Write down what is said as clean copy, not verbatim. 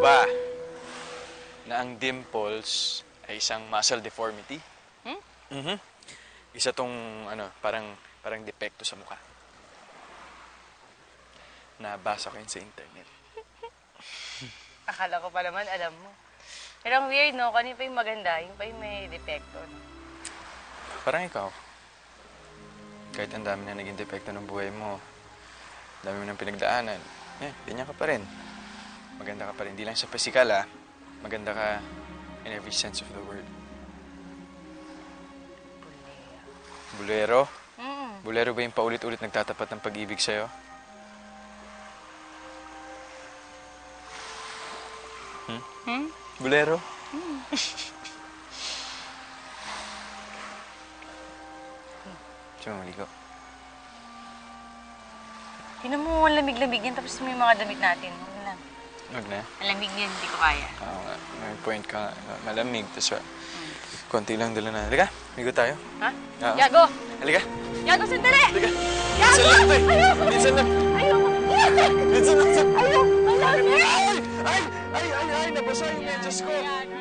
ba na ang dimples ay isang muscle deformity? Isa tong, parang depekto sa mukha. Nabasa ko yun sa internet. Akala ko pa naman, alam mo. Pero ang weird, no? Kanina pa yung maganda, yung pa yung may depekto, no? Parang ikaw. Kahit ang dami na naging depekto ng buhay mo, dami mo ng pinagdaanan, ganyan ka pa rin. Maganda ka pa rin. Hindi lang sa physical, maganda ka in every sense of the word. Bulero? Bulero ba yung paulit-ulit nagtatapat ng pag-ibig sa'yo? Bulero? Siya maligo. Tinan mo, ang lamig-lamig yan, tapos may mga damit natin. Huwag lang. Huwag na. Ang lamig yan, hindi ko kaya. Oo nga. May point ka. Malamig. Tapos, konti lang dala na. Halika, ligo tayo. Ha? Oo. Yago! Halika. Yago, sandali! Halika. Yago! Minsan lang, tay. Ayoko! Minsan lang. Ayoko! Minsan lang. Ayoko! Ang lamig! Ay! Nabasa yung medyas ko.